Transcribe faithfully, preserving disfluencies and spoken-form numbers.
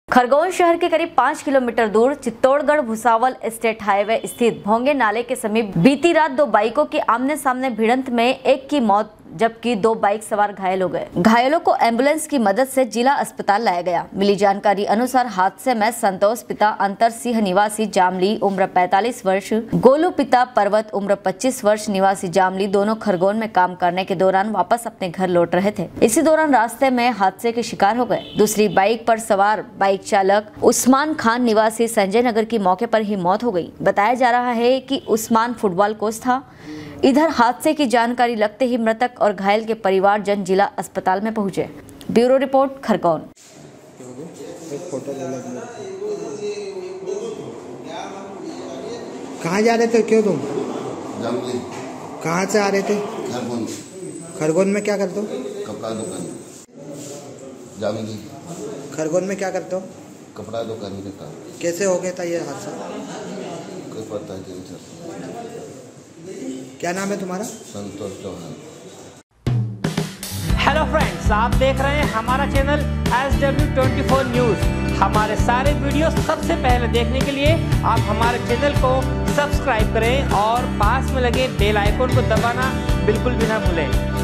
खरगोन शहर के करीब पाँच किलोमीटर दूर चित्तौड़गढ़ भुसावल स्टेट हाईवे स्थित भोंगे नाले के समीप बीती रात दो बाइकों की आमने सामने भिड़ंत में एक की मौत जबकि दो बाइक सवार घायल हो गए। घायलों को एम्बुलेंस की मदद से जिला अस्पताल लाया गया। मिली जानकारी अनुसार हादसे में संतोष पिता अंतर सिंह निवासी जामली उम्र पैंतालीस वर्ष, गोलू पिता पर्वत उम्र पच्चीस वर्ष निवासी जामली दोनों खरगोन में काम करने के दौरान वापस अपने घर लौट रहे थे। इसी दौरान रास्ते में हादसे के शिकार हो गए। दूसरी बाइक पर सवार बाइक चालक उस्मान खान निवासी संजय नगर की मौके पर ही मौत हो गई। बताया जा रहा है कि उस्मान फुटबॉल कोच था। इधर हादसे की जानकारी लगते ही मृतक और घायल के परिवारजन जिला अस्पताल में पहुंचे। Bureau report Khargone. कहाँ जा रहे थे क्यों तुम? जामली। कहाँ से आ रहे थे? खरगोन। खरगोन में क्या करते हो? कपड़ा दुकान। जामली। खरगोन में क्या करते हो? कपड़ा दुकान में काम। कैसे हो गया था ये हादसा? कोई पता नहीं सर। क्या नाम है तुम्हारा? संतोष चौहान। हेलो फ्रेंड्स, आप देख रहे हैं हमारा channel S W twenty four news. हमारे सारे वीडियो सबसे पहले देखने के लिए आप हमारे चैनल को सब्सक्राइब करें और पास में लगे बेल आइकन को दबाना बिल्कुल भी ना भूलें।